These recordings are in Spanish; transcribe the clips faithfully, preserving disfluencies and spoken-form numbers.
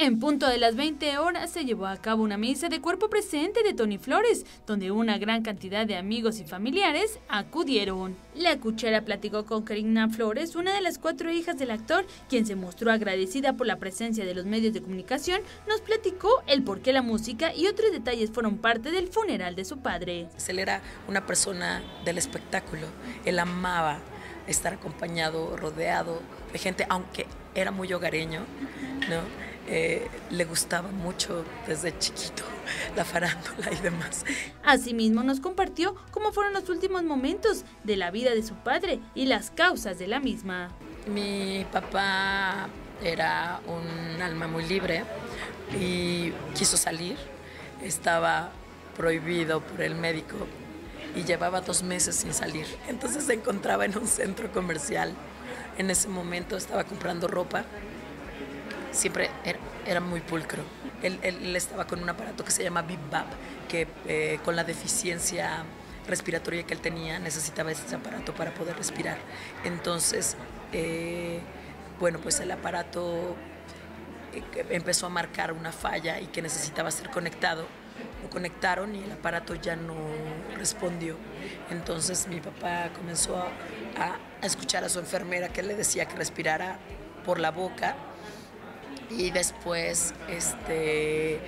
En punto de las veinte horas se llevó a cabo una misa de cuerpo presente de Tony Flores, donde una gran cantidad de amigos y familiares acudieron. La Cuchara platicó con Karina Flores, una de las cuatro hijas del actor, quien se mostró agradecida por la presencia de los medios de comunicación. Nos platicó el por qué la música y otros detalles fueron parte del funeral de su padre. Él era una persona del espectáculo, él amaba estar acompañado, rodeado de gente, aunque era muy hogareño, ¿no? Eh, le gustaba mucho desde chiquito la farándula y demás. Asimismo nos compartió cómo fueron los últimos momentos de la vida de su padre y las causas de la misma. Mi papá era un alma muy libre y quiso salir, estaba prohibido por el médico y llevaba dos meses sin salir. Entonces se encontraba en un centro comercial. En ese momento estaba comprando ropa. Siempre era, era muy pulcro. Él, él estaba con un aparato que se llama BiPAP, que eh, con la deficiencia respiratoria que él tenía necesitaba ese aparato para poder respirar. Entonces, eh, bueno, pues el aparato eh, empezó a marcar una falla y que necesitaba ser conectado. Lo conectaron y el aparato ya no respondió. Entonces mi papá comenzó a, a escuchar a su enfermera que le decía que respirara por la boca. Y después, este,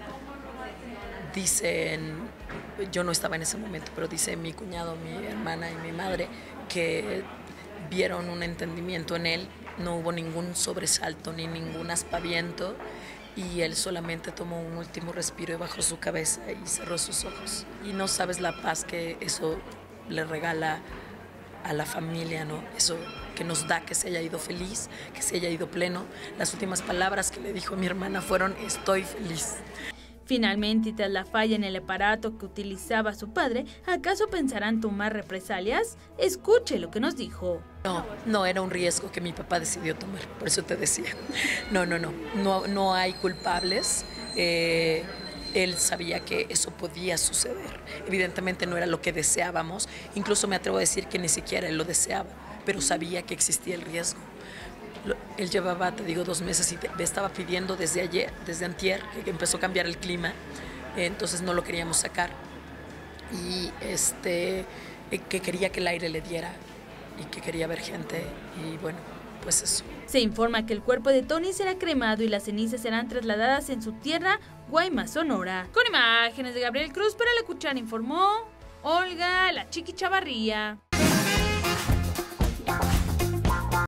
dicen, yo no estaba en ese momento, pero dice mi cuñado, mi hermana y mi madre que vieron un entendimiento en él, no hubo ningún sobresalto ni ningún aspaviento y él solamente tomó un último respiro y bajó su cabeza y cerró sus ojos. Y no sabes la paz que eso le regala a la familia, ¿no? Eso que nos da que se haya ido feliz, que se haya ido pleno. Las últimas palabras que le dijo a mi hermana fueron: estoy feliz. Finalmente, tras la falla en el aparato que utilizaba su padre, ¿acaso pensarán tomar represalias? Escuche lo que nos dijo. No, no era un riesgo que mi papá decidió tomar, por eso te decía. No, no, no, no, no hay culpables. Eh, Él sabía que eso podía suceder. Evidentemente no era lo que deseábamos. Incluso me atrevo a decir que ni siquiera él lo deseaba, pero sabía que existía el riesgo. Él llevaba, te digo, dos meses y me estaba pidiendo desde ayer, desde antier, que empezó a cambiar el clima. Entonces no lo queríamos sacar. Y este, que quería que el aire le diera y que quería ver gente. Y bueno, pues eso. Se informa que el cuerpo de Tony será cremado y las cenizas serán trasladadas en su tierra, Guaymas, Sonora. Con imágenes de Gabriel Cruz para La Cuchara informó Olga La Chiqui Chavarría.